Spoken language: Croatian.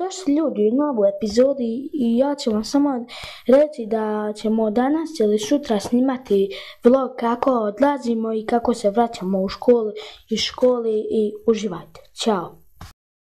Dobrodošli ljudi u novu epizodu i ja ću vam samo reći da ćemo danas ili sutra snimati vlog kako odlazimo i kako se vraćamo u školu, iz škole i uživajte. Ćao!